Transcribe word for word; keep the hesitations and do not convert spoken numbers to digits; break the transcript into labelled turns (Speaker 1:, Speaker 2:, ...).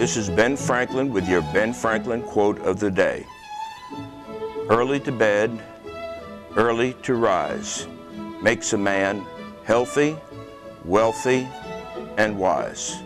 Speaker 1: This is Ben Franklin with your Ben Franklin quote of the day. Early to bed, early to rise makes a man healthy, wealthy, and wise.